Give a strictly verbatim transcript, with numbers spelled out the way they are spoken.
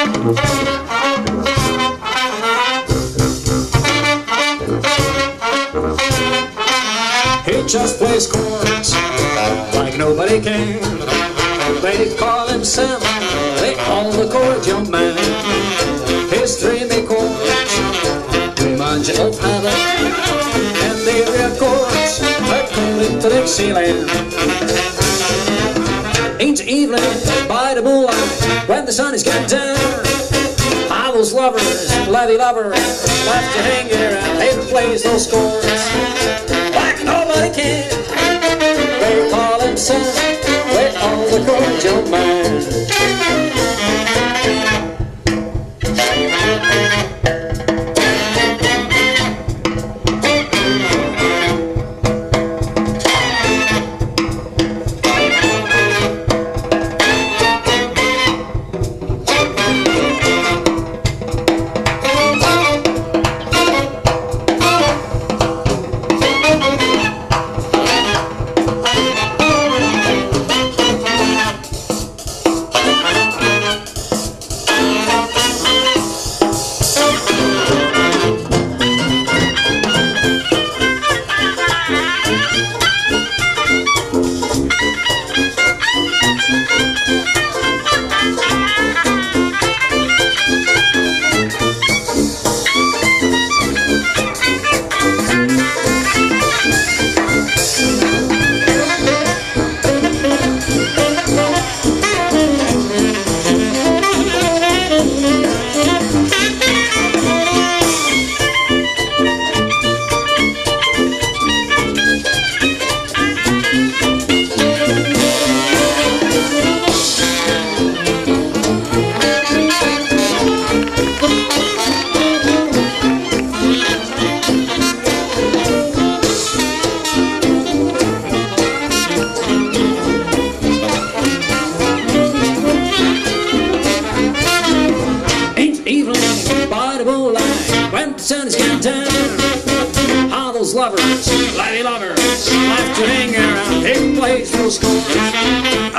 He just plays chords like nobody can. They call him Sam, they call the chord young man. His dreamy chords remind you of heaven, and the area chords are calling to Dixieland. Each evening by the moonlight, when the sun is getting down, how those lovers, levy lovers, left to hang here and he plays those chords like nobody can. They call him Sam, they call the chord young man. By the moonlight, when the sun is getting down, all those lovers, lady lovers, left to hang around, he plays those chords.